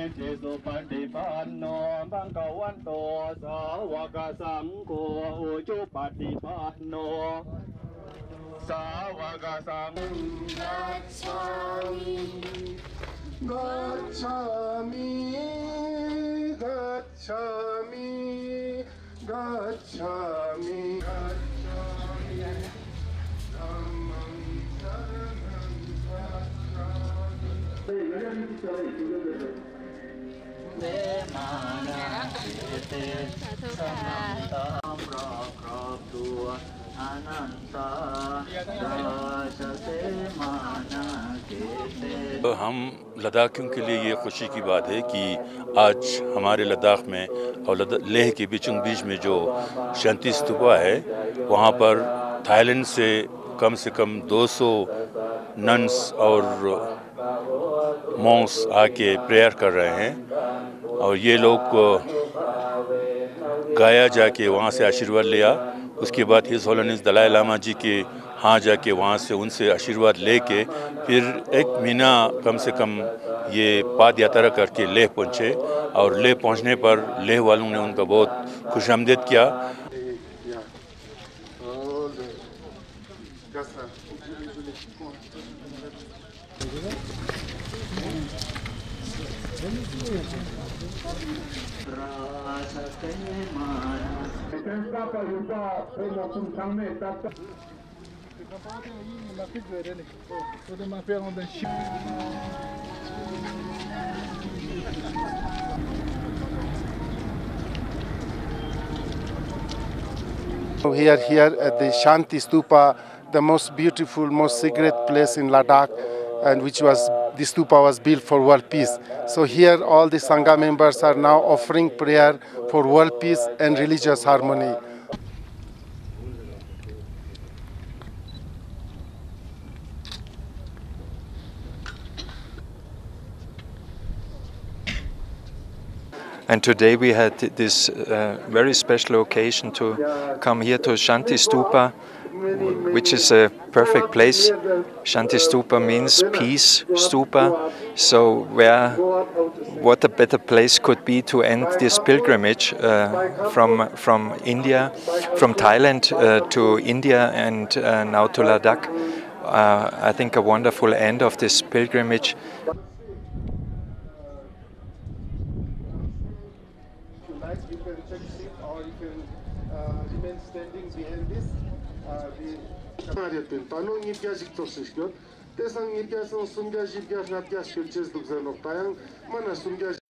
ติสุปฏิปันโนภะคะวะโตสาวกสังโฆอุชุปฏิปันโนสาวกสังฆัจฉามิกัจฉามิกัจฉามิกัจฉามิกัจฉามิธัมมังสรณังกัจฉามิเตมานาเตสัมมังตามรอบครอบตัวอนันตาราชเตมานาเกเต हम लद्दाखियों के लिए ये खुशी की बात है कि आज हमारे लद्दाख में और लेह के बीचों बीच में जो शांति स्तूपा है वहाँ पर थाईलैंड से कम 200 नन्स और मॉन्क्स आके प्रेयर कर रहे हैं और ये लोग गाया जाके वहाँ से आशीर्वाद लिया। उसके बाद his holiness Dalai Lama ji के यहाँ जाके वहाँ से उनसे आशीर्वाद लेके फिर 1 महीना कम से कम ये पाद यात्रा करके लेह पहुँचे और लेह पहुँचने पर लेह वालों ने उनका बहुत खुशामदीद किया। Here at the Shanti Stupa, the most beautiful, most sacred place in Ladakh, and which was the stupa was built for world peace. So here all the Sangha members are now offering prayer for world peace and religious harmony. And today we had this very special occasion to come here to Shanti Stupa, which is a perfect place. Shanti Stupa means peace stupa, so what a better place could be to end this pilgrimage from India, from Thailand to India and now to Ladakh. I think a wonderful end of this pilgrimage. You can take a seat or you can remain standing behind this. Танон иргязик тосшгод. Тесан иргясан сумгаж иргяс надгяс шилчез дугзанов таян. Мана сумгаж